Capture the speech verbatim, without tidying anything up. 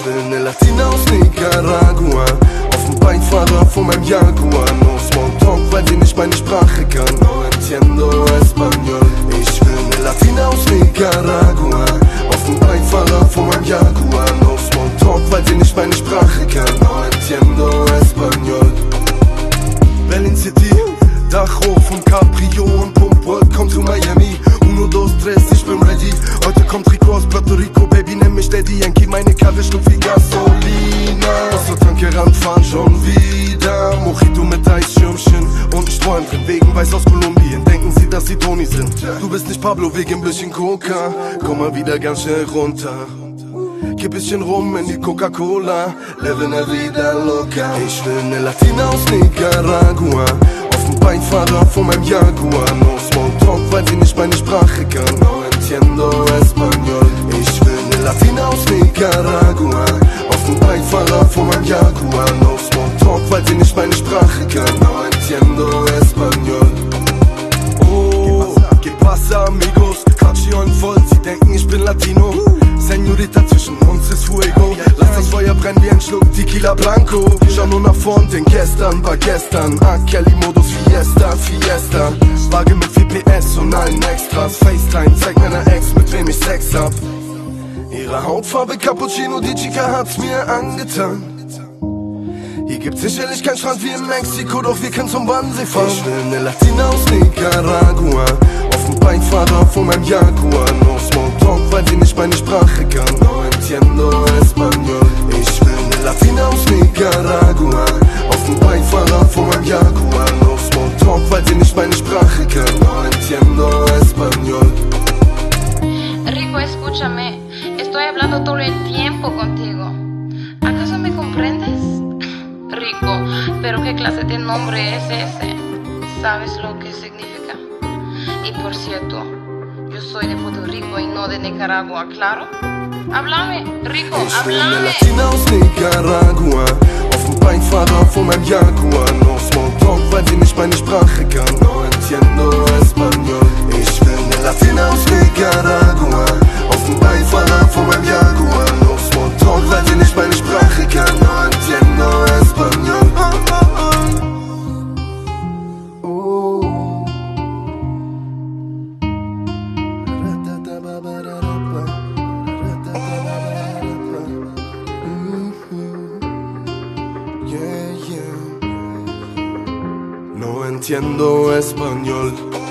Ich will ne Latina aus Nicaragua, auf dem Beifahrer von meinem Jaguar. No Smalltalk, weil sie nicht meine Sprache kann. No entiendo español. Ich will ne Latina aus Nicaragua, auf dem Beifahrer von meinem Jaguar. No Smalltalk, weil sie nicht meine Sprache kann. No entiendo español. Berlin City, Dachhoch von Caprio und Pump World, komm zu Miami. Uno, dos, tres, ich bin ready. Heute kommt Rico aus Puerto Rico, Baby, nenn mich Daddy Yankee. Meine Karre schluckt wie Gasolina. Aus der Tanke ranfahren schon wieder. Mojito mit Eisschirmchen und ein Strohhalm drin. Wegen Weiß aus Kolumbien, denken sie, dass sie Toni sind. Du bist nicht Pablo, wegen ein bisschen Coca. Komm mal wieder ganz schnell runter. Gib bisschen rum in die Coca-Cola. Live in la vida loca. Ich will ne Latina aus Nicaragua, auf dem Beifahrer von meinem Jaguar. No Smalltalk, weil sie nicht meine Sprache kann. No entiendo español. Ich will ne Latina aus Nicaragua, auf dem Beifahrer von meinem Jaguar. No Smalltalk, weil sie nicht meine Sprache kann. No entiendo español. Oh, que pasa amigos? Quatsch die Ohren voll, sie denken ich bin Latino. Senorita, zwischen uns ist Fuego. Lass das Feuer brennen wie ein Schluck Tequila Blanco. Schau nur nach vorn, denn gestern war gestern. Ah, Kelly-Modus, Fiesta, Fiesta. Waage mit vier P S und allen Extras. FaceTime, zeig meiner Ex, mit wem ich Sex hab. Ihre Hautfarbe Cappuccino, die Chica hat's mir angetan. Hier gibt's sicherlich keinen Strand wie in Mexiko, doch wir können zum Wannsee fahren. Ich will ne Latina aus Nicaragua, auf dem Beifahrer von meinem Jaguar. No Smalltalk, weil sie nicht meine Sprache kann. No entiendo español. Ich will ne Latina aus Nicaragua, auf dem Beifahrer von meinem Jaguar. No Smalltalk, weil sie nicht meine Sprache kann. No entiendo español. Rico, escúchame. Estoy hablando todo el tiempo contigo. ¿Acaso me comprendes? Rico, pero ¿qué clase de nombre es ese? ¿Sabes lo que significa? Y por cierto, yo soy de Puerto Rico y no de Nicaragua, ¿claro? Háblame, Rico, Ich will ne háblame. Latina aus Nicaragua, auf dem Beifahrer von meinem Jaguar. No Smalltalk, weil sie nicht meine Sprache kann. No entiendo español. Ich will ne Latina aus Nicaragua, auf dem Beifahrer von meinem Jaguar. No Smalltalk, weil sie nicht meine Sprache kann. No entiendo español. Oh, oh. Yeah, yeah. No entiendo español.